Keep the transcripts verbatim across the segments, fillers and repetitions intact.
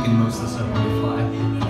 making most of the stuff on the fly.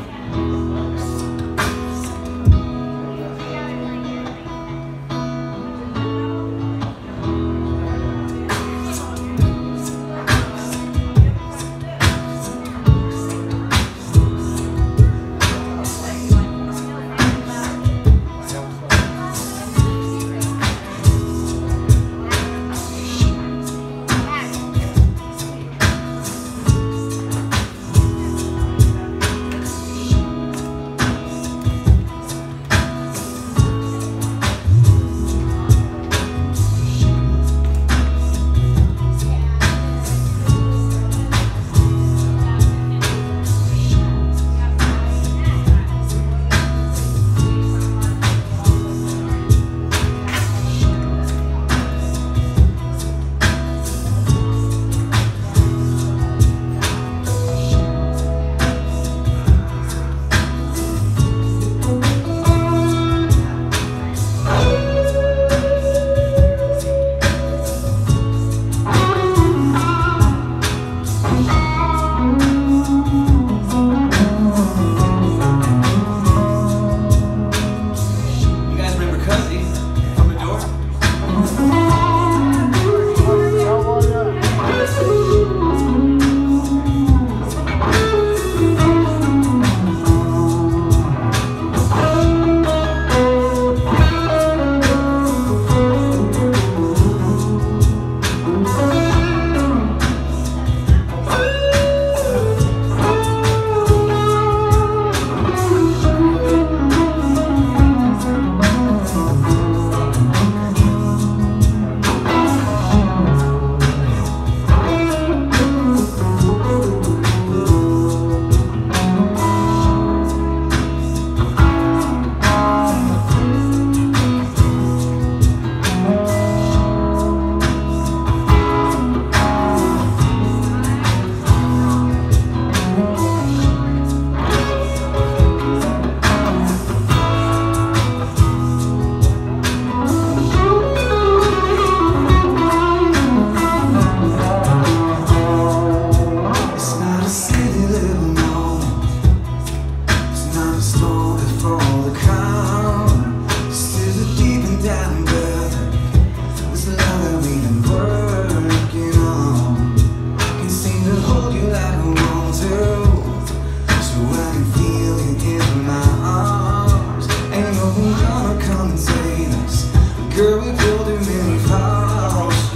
Girl, we're building many cars.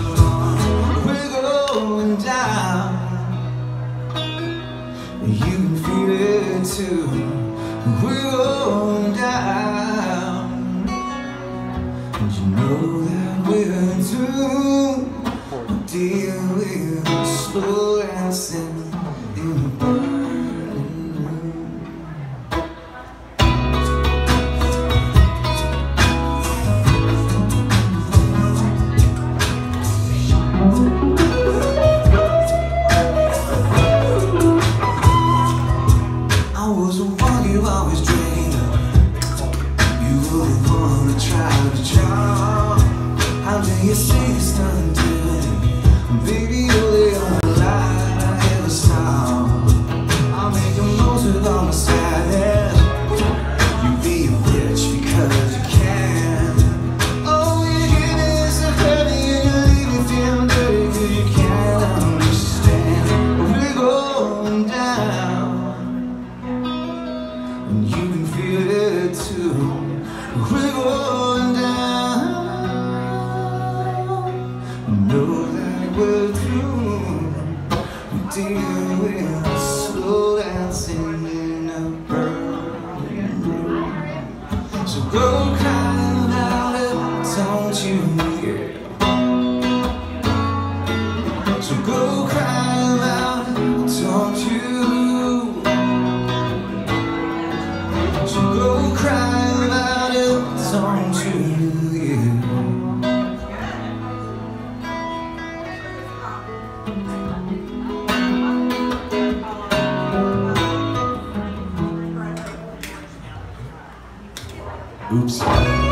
We're going down. You can feel it too. We're going down. And you know that we're doomed to deal with slow dancing in the burning room. I was the one you always dreamed of. You wouldn't want to try to draw. How do you say it's nothing to me? Baby, you're the only light I ever saw. I'll make the most of all my sadness. You be a bitch because you can. Oh, you get it so heavy and you leave me feeling dirty because you can't understand. We're going down. And you can feel it too. We're going down. Know that we're through. We deal with slow dancing in a burning room. So go cry about it, don't you hear? So go cry about it, don't you? So go cry about it, don't you hear? Oops.